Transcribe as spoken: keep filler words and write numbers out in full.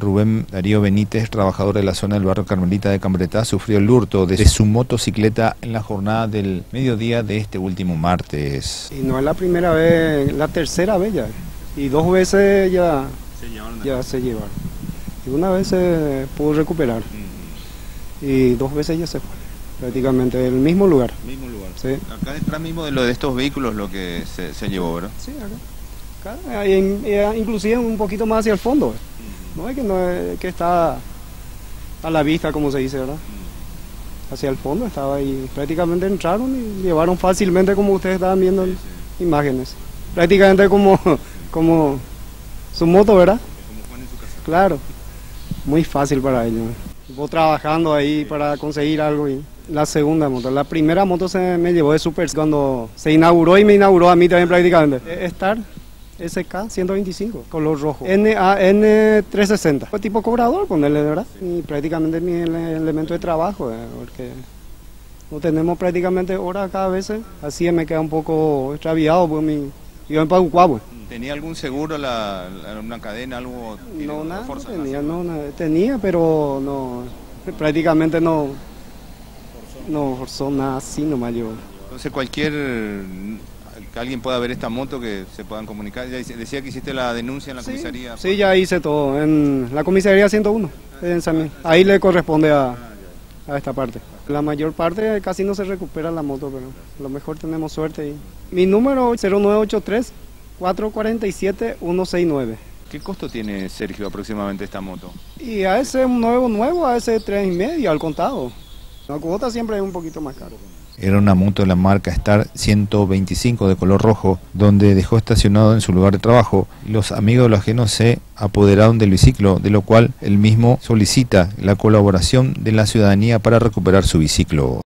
Rubén Darío Benítez, trabajador de la zona del barrio Carmelita de Cambretá, sufrió el hurto de su motocicleta en la jornada del mediodía de este último martes. Y no es la primera vez, la tercera vez ya. Y dos veces ya se llevaron. Ya se llevaron. Y una vez se pudo recuperar. Uh-huh. Y dos veces ya se fue. Prácticamente el mismo lugar. Mismo lugar. Sí. Acá detrás mismo de lo de estos vehículos lo que se, se llevó, ¿verdad? Sí, acá. acá inclusive un poquito más hacia el fondo. Uh-huh. No es que no es que está a la vista, como se dice, ¿verdad? Uh-huh. Hacia el fondo estaba ahí. Prácticamente entraron y llevaron fácilmente, como ustedes estaban viendo en sí, sí. imágenes. Prácticamente como, como su moto, ¿verdad? Como Juan en su casa. Claro. Muy fácil para ellos. Estuvo trabajando ahí para conseguir algo. Y la segunda moto, la primera moto se me llevó de Super cuando se inauguró y me inauguró a mí también prácticamente. Star S K ciento veinticinco, color rojo. N A N trescientos sesenta. Fue tipo cobrador, ponerle, ¿verdad? Y prácticamente mi elemento de trabajo, ¿eh? Porque no tenemos prácticamente horas cada vez. Así me queda un poco extraviado, pues mi, yo en Pagucuá, pues. ¿Tenía algún seguro, la, la, una cadena, algo? No, nada, no tenía, no, nada, tenía, pero no, prácticamente no, no forzó nada así nomás yo. Entonces cualquier, que alguien pueda ver esta moto, que se puedan comunicar. Ya decía que hiciste la denuncia en la sí, comisaría. Sí, ya hice todo, en la comisaría ciento uno, en San Miguel. Ahí le corresponde a, a esta parte. La mayor parte casi no se recupera la moto, pero a lo mejor tenemos suerte. Y mi número cero nueve ocho tres, cuatro cuatro siete, uno seis nueve. ¿Qué costo tiene, Sergio, aproximadamente esta moto? Y a ese nuevo nuevo, a ese tres y medio al contado. La cuota siempre es un poquito más caro. Era una moto de la marca Star ciento veinticinco de color rojo, donde dejó estacionado en su lugar de trabajo. Los amigos de los ajenos se apoderaron del biciclo, de lo cual él mismo solicita la colaboración de la ciudadanía para recuperar su biciclo.